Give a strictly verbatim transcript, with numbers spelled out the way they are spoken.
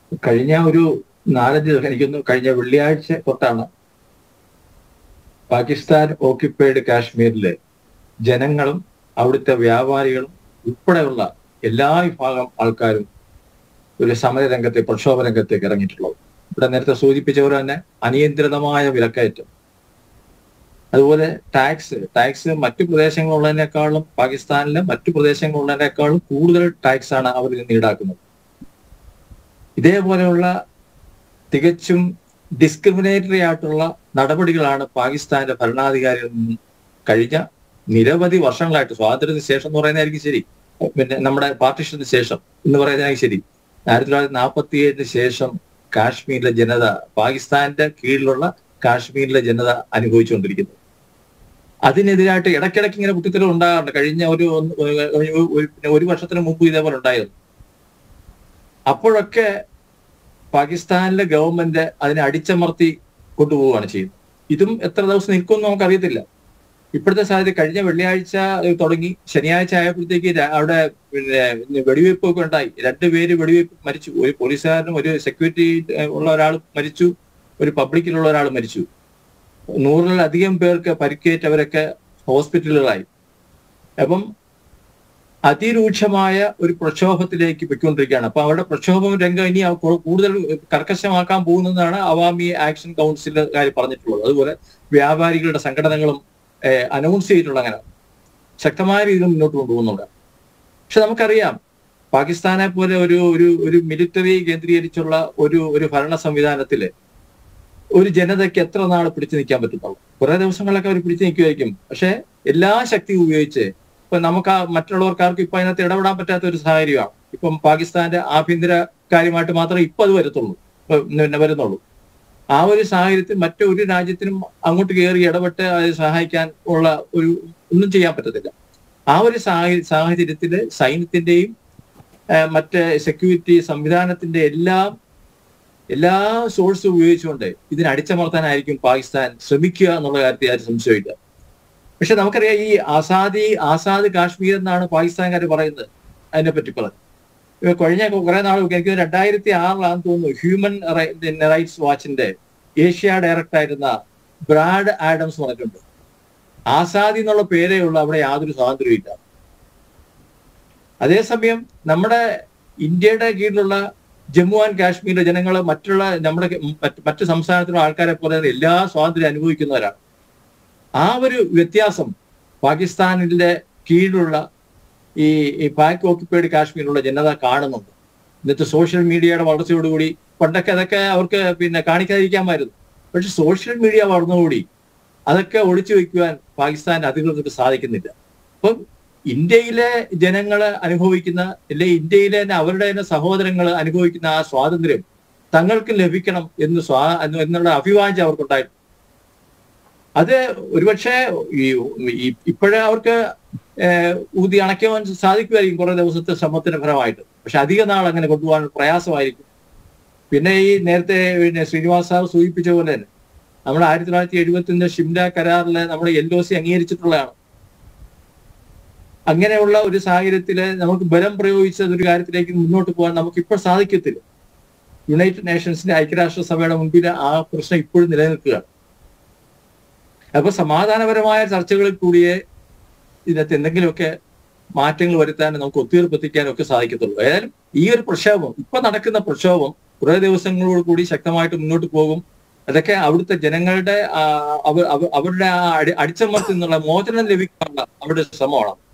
കഴിഞ്ഞ ഒരു നാലഞ്ച് ദിവസം എനിക്കൊന്ന് കഴിഞ്ഞ വെള്ളിയാഴ്ച തൊട്ടാണ് പാകിസ്ഥാൻ ഓക്യുപ്പൈഡ് കാശ്മീരിലെ ജനങ്ങളും അവിടുത്തെ വ്യാപാരികളും ഉൾപ്പെടെയുള്ള എല്ലാ വിഭാഗം ആൾക്കാരും ഒരു സമര രംഗത്തെ പ്രക്ഷോഭ രംഗത്തേക്ക് ഇറങ്ങിയിട്ടുള്ളത്. ഇവിടെ നേരത്തെ സൂചിപ്പിച്ചവർ തന്നെ അനിയന്ത്രിതമായ വിലക്കയറ്റം, അതുപോലെ ടാക്സ് ടാക്സ് മറ്റു പ്രദേശങ്ങളുള്ളതിനേക്കാളും പാകിസ്ഥാനിലെ മറ്റു പ്രദേശങ്ങളുള്ളതിനേക്കാളും കൂടുതൽ ടാക്സ് ആണ് അവർ നിന്ന് ഈടാക്കുന്നത്. ഇതേപോലെയുള്ള തികച്ചും ഡിസ്ക്രിമിനേറ്ററി ആയിട്ടുള്ള നടപടികളാണ് പാകിസ്ഥാന്റെ ഭരണാധികാരികളിൽ നിന്ന് കഴിഞ്ഞ നിരവധി വർഷങ്ങളായിട്ട്, സ്വാതന്ത്ര്യത്തിന് ശേഷം എന്ന് പറയുന്നതായിരിക്കും ശരി, പിന്നെ നമ്മുടെ പാർട്ടീഷന് ശേഷം എന്ന് പറയുന്നതായിരിക്കും ശരി, ആയിരത്തി തൊള്ളായിരത്തി നാൽപ്പത്തി ഏഴിന് ശേഷം കാശ്മീരിലെ ജനത, പാകിസ്ഥാന്റെ കീഴിലുള്ള കാശ്മീരിലെ ജനത അനുഭവിച്ചുകൊണ്ടിരിക്കുന്നത്. അതിനെതിരായിട്ട് ഇടയ്ക്കിടയ്ക്ക് ഇങ്ങനെ കുത്തിത്തരം ഉണ്ടാകാറുണ്ട്. കഴിഞ്ഞ ഒരു ഒരു വർഷത്തിന് മുമ്പ് ഇതേപോലെ ഉണ്ടായിരുന്നു. അപ്പോഴൊക്കെ പാകിസ്ഥാനിലെ ഗവൺമെന്റ് അതിനെ അടിച്ചമർത്തി കൊണ്ടുപോവുകയാണ് ചെയ്യുന്നത്. ഇതും എത്ര ദിവസം നിൽക്കുമെന്ന് നമുക്കറിയത്തില്ല. ഇപ്പോഴത്തെ സാഹചര്യം കഴിഞ്ഞ വെള്ളിയാഴ്ച തുടങ്ങി ശനിയാഴ്ച ആയപ്പോഴത്തേക്ക് അവിടെ പിന്നെ വെടിവെയ്പ് ഒക്കെ ഉണ്ടായി. രണ്ടുപേര് വെടിവെയ്പ് മരിച്ചു. ഒരു പോലീസുകാരനും ഒരു സെക്യൂരിറ്റി ഉള്ള ഒരാൾ മരിച്ചു, ഒരു പബ്ലിക്കിലുള്ള ഒരാൾ മരിച്ചു. നൂറിലധികം പേർക്ക് പരിക്കേറ്റവരൊക്കെ ഹോസ്പിറ്റലുകളായി. അപ്പം അതിരൂക്ഷമായ ഒരു പ്രക്ഷോഭത്തിലേക്ക് പൊയ്ക്കൊണ്ടിരിക്കുകയാണ്. അപ്പൊ അവിടെ പ്രക്ഷോഭം രംഗം ഇനി കൂടുതൽ കർക്കശമാക്കാൻ പോകുന്നതാണ് അവാമി ആക്ഷൻ കൗൺസിലുകാർ പറഞ്ഞിട്ടുള്ളത്. അതുപോലെ വ്യാപാരികളുടെ സംഘടനകളും അനൗൺസ് ചെയ്തിട്ടുള്ള അങ്ങനെ ശക്തമായ രീതിയിൽ മുന്നോട്ട് കൊണ്ടുപോകുന്നുണ്ട്. പക്ഷെ നമുക്കറിയാം, പാകിസ്ഥാനെ പോലെ ഒരു ഒരു ഒരു മിലിറ്ററി കേന്ദ്രീകരിച്ചുള്ള ഒരു ഒരു ഭരണ സംവിധാനത്തില് ഒരു ജനതയ്ക്ക് എത്ര നാൾ പിടിച്ചു നിൽക്കാൻ പറ്റുന്നുള്ളൂ? കുറെ ദിവസങ്ങളൊക്കെ അവർ പിടിച്ചു നിൽക്കുമായിരിക്കും. പക്ഷെ എല്ലാ ശക്തിയും ഉപയോഗിച്ച് ഇപ്പൊ നമുക്ക് മറ്റുള്ളവർക്കാർക്കും ഇപ്പൊ അതിനകത്ത് ഇടപെടാൻ പറ്റാത്ത ഒരു സാഹചര്യമാണ്. ഇപ്പം പാകിസ്ഥാന്റെ ആഭ്യന്തര കാര്യമായിട്ട് മാത്രമേ ഇപ്പൊ അത് വരത്തുള്ളൂ പിന്നെ വരുന്നുള്ളൂ. ആ ഒരു സാഹചര്യത്തിൽ മറ്റൊരു രാജ്യത്തിനും അങ്ങോട്ട് കയറി ഇടപെട്ട് അത് സഹായിക്കാൻ ഉള്ള ഒരു ഒന്നും ചെയ്യാൻ പറ്റത്തില്ല. ആ ഒരു സാഹചര്യത്തില് സൈന്യത്തിന്റെയും മറ്റ് സെക്യൂരിറ്റി സംവിധാനത്തിന്റെ എല്ലാം എല്ലാ സോഴ്സും ഉപയോഗിച്ചുകൊണ്ട് ഇതിനെ അടിച്ചമർത്താനായിരിക്കും പാകിസ്ഥാൻ ശ്രമിക്കുക എന്നുള്ള കാര്യത്തിൽ ആരും സംശയമില്ല. പക്ഷെ നമുക്കറിയാം, ഈ ആസാദി ആസാദ് കാശ്മീർ എന്നാണ് പാകിസ്ഥാൻകാർ പറയുന്നത്. അതിനെ പറ്റി പറഞ്ഞു കഴിഞ്ഞ കുറെ നാൾ എനിക്ക് രണ്ടായിരത്തി ആറിലാണെന്ന് തോന്നുന്നു, ഹ്യൂമൻ റൈറ്റ്സ് വാച്ചിന്റെ ഏഷ്യ ഡയറക്ടർ ആയിരുന്ന ബ്രാഡ് ആഡംസ് പറഞ്ഞിട്ടുണ്ട്, ആസാദി എന്നുള്ള പേരേ ഉള്ള അവിടെ യാതൊരു സ്വാതന്ത്ര്യവും ഇല്ല. അതേസമയം നമ്മുടെ ഇന്ത്യയുടെ കീഴിലുള്ള ജമ്മു ആൻഡ് കാശ്മീരിലെ ജനങ്ങൾ മറ്റുള്ള നമ്മുടെ മറ്റു സംസ്ഥാനത്തിലുള്ള ആൾക്കാരെ പോലെ എല്ലാ സ്വാതന്ത്ര്യം അനുഭവിക്കുന്നവരാണ്. ആ ഒരു വ്യത്യാസം പാകിസ്ഥാനിന്റെ കീഴിലുള്ള ഈ ഈ പാക് ഓക്യുപ്പൈഡ് കാശ്മീരിലുള്ള ജനത കാണുന്നുണ്ട്. ഇന്നത്തെ സോഷ്യൽ മീഡിയയുടെ വളർച്ചയോടുകൂടി പണ്ടൊക്കെ അതൊക്കെ അവർക്ക് പിന്നെ കാണിക്കാതിരിക്കാമായിരുന്നു. പക്ഷെ സോഷ്യൽ മീഡിയ വളർന്നുകൂടി അതൊക്കെ ഒളിച്ചു വെക്കുവാൻ പാകിസ്ഥാൻ അധികൃതർക്ക് സാധിക്കുന്നില്ല. അപ്പം ഇന്ത്യയിലെ ജനങ്ങൾ അനുഭവിക്കുന്ന, അല്ലെ ഇന്ത്യയിലെ തന്നെ അവരുടെ തന്നെ സഹോദരങ്ങൾ അനുഭവിക്കുന്ന ആ സ്വാതന്ത്ര്യം തങ്ങൾക്ക് ലഭിക്കണം എന്ന് സ്വാ എന്നുള്ള അഭിവാഞ്ചം അവർക്കുണ്ടായിട്ടുണ്ട്. അത് ഒരുപക്ഷെ ഈ ഇപ്പോഴേ അവർക്ക് ഊതി അണയ്ക്കുവാൻ സാധിക്കുമായിരിക്കും കുറെ ദിവസത്തെ ശ്രമത്തിന്റെ ഫലമായിട്ട്. പക്ഷെ അധിക നാൾ അങ്ങനെ കൊണ്ടുപോകാൻ പ്രയാസമായിരിക്കും. പിന്നെ ഈ നേരത്തെ പിന്നെ ശ്രീനിവാസ് സാർ സൂചിപ്പിച്ച പോലെ തന്നെ നമ്മൾ ആയിരത്തി തൊള്ളായിരത്തി എഴുപത്തി ഒന്നിലെ ഷിംല കരാറില് നമ്മൾ എൽ ഒ സി അംഗീകരിച്ചിട്ടുള്ളതാണ്. അങ്ങനെയുള്ള ഒരു സാഹചര്യത്തില് നമുക്ക് ബലം പ്രയോഗിച്ച ഒരു കാര്യത്തിലേക്ക് മുന്നോട്ട് പോകാൻ നമുക്ക് ഇപ്പോൾ സാധിക്കത്തില്ല. യുണൈറ്റഡ് നേഷൻസിന്റെ ഐക്യരാഷ്ട്രസഭയുടെ മുൻപിൽ ആ പ്രശ്നം ഇപ്പോഴും നിലനിൽക്കുകയാണ്. അപ്പൊ സമാധാനപരമായ ചർച്ചകളിൽ കൂടിയേ ഇതിനകത്ത് എന്തെങ്കിലുമൊക്കെ മാറ്റങ്ങൾ വരുത്താൻ നമുക്ക് ഒത്തുതീർപ്പെത്തിക്കാനും ഒക്കെ സാധിക്കത്തുള്ളൂ. ഏതായാലും ഈ ഒരു പ്രക്ഷോഭം, ഇപ്പൊ നടക്കുന്ന പ്രക്ഷോഭം കുറെ ദിവസങ്ങളോട് കൂടി ശക്തമായിട്ട് മുന്നോട്ട് പോകും. അതൊക്കെ അവിടുത്തെ ജനങ്ങളുടെ അവരുടെ ആ അടിച്ചമർത്തിൽ നിന്നുള്ള മോചനം ലഭിക്കാനുള്ള അവരുടെ ശ്രമമാണ്.